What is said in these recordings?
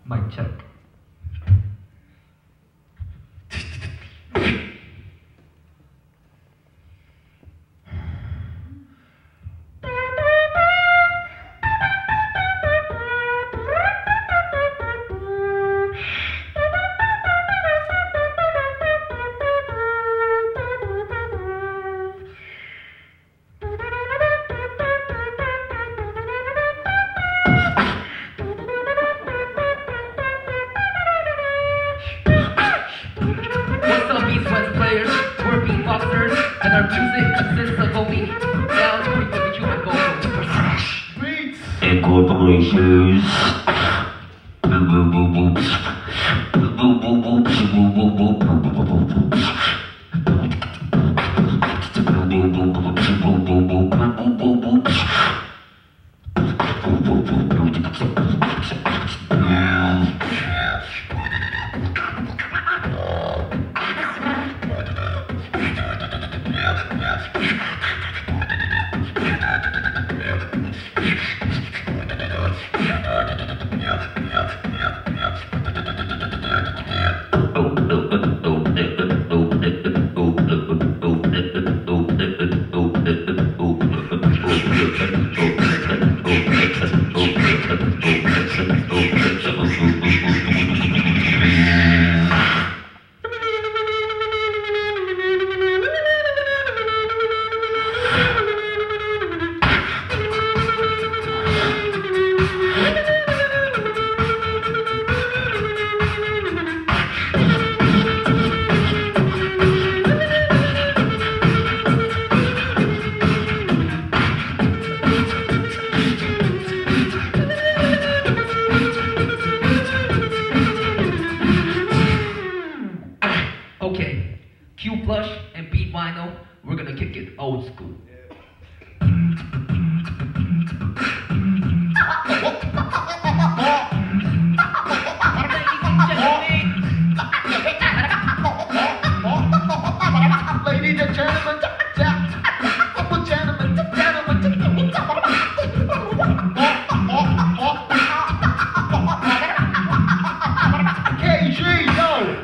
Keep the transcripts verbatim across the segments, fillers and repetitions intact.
Mic check. And our music consists of only sounds with the human vocals. Beats! Incorporations. Boop boop boop boops. Boop boop boop boops. Boop boop boop boop boop boop boops. Boop boop boop boop boop boop boop boop boop boop boops. Boop boop boop boop. Okay, cue plush and beat vinyl. We're gonna kick it old school. Ladies and gentlemen, K G, yo!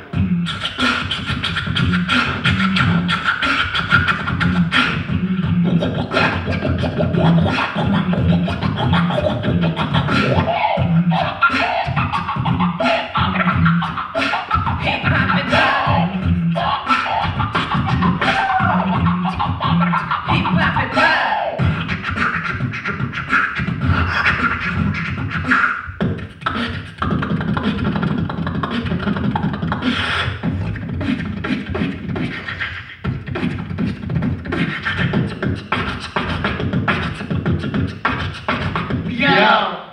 Yeah.